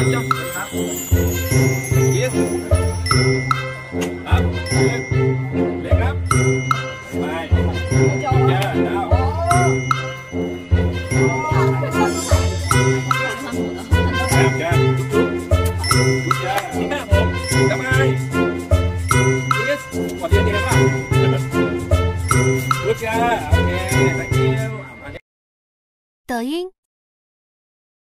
จ้าครับยิสครับเลยครับไปเจอแล้วแกจุ๊บเจอที่5 6ทำไมยิสกดเดียวป่ะgood job โอเค thank you 抖音。